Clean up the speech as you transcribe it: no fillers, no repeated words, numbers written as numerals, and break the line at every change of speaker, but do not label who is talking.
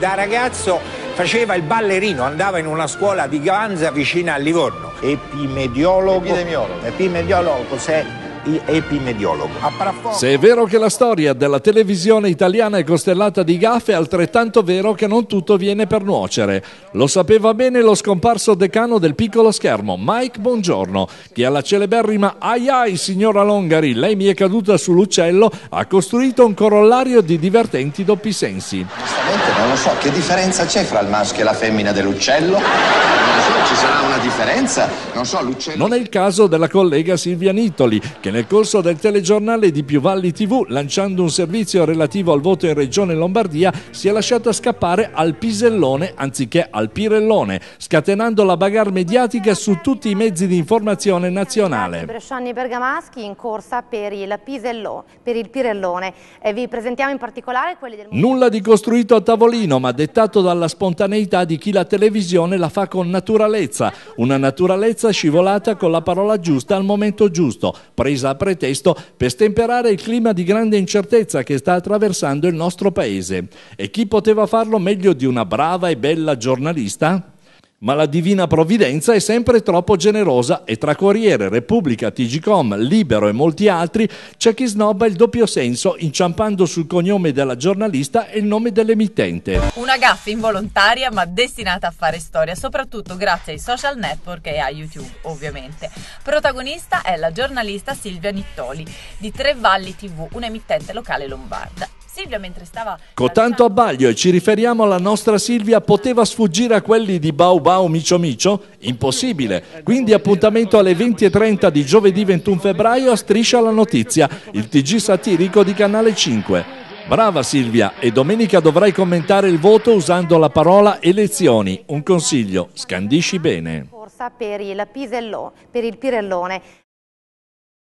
Da ragazzo faceva il ballerino, andava in una scuola di Ganza vicina a Livorno. Epimediologo. Epimediologo, cos'è? Epimediologo.
Se è vero che la storia della televisione italiana è costellata di gaffe, è altrettanto vero che non tutto viene per nuocere. Lo sapeva bene lo scomparso decano del piccolo schermo, Mike Bongiorno, che alla celeberrima "Ai ai signora Longari, lei mi è caduta sull'uccello" ha costruito un corollario di divertenti doppi sensi.
Onestamente non lo so, che differenza c'è fra il maschio e la femmina dell'uccello? Non so, ci sarà una differenza? Non so, l'uccello...
Non è il caso della collega Silvia Nittoli, che nel corso del telegiornale di Più Valli TV, lanciando un servizio relativo al voto in Regione Lombardia, si è lasciata scappare al pisellone anziché al pirellone, scatenando la bagarre mediatica su tutti i mezzi di informazione nazionale.
Bresciani bergamaschi in corsa per il pirellone. E vi presentiamo in particolare quelli del...
Nulla di costruito a tavolino, ma dettato dalla spontaneità di chi la televisione la fa con naturalezza, una naturalezza scivolata con la parola giusta al momento giusto, presa a pretesto per stemperare il clima di grande incertezza che sta attraversando il nostro paese. E chi poteva farlo meglio di una brava e bella giornalista? Ma la divina provvidenza è sempre troppo generosa e tra Corriere, Repubblica, TGcom, Libero e molti altri c'è chi snobba il doppio senso inciampando sul cognome della giornalista e il nome dell'emittente.
Una gaffa involontaria ma destinata a fare storia, soprattutto grazie ai social network e a YouTube, ovviamente. Protagonista è la giornalista Silvia Nittoli di Tre Valli TV, un'emittente locale lombarda. Silvia, mentre stava...
Con tanto abbaglio, e ci riferiamo alla nostra Silvia, poteva sfuggire a quelli di Bau Bau Micio Micio? Impossibile. Quindi appuntamento alle 20:30 di giovedì 21 febbraio a Striscia la Notizia, il TG satirico di Canale 5. Brava Silvia, e domenica dovrai commentare il voto usando la parola elezioni. Un consiglio, scandisci bene.
Corsa per il pirellone.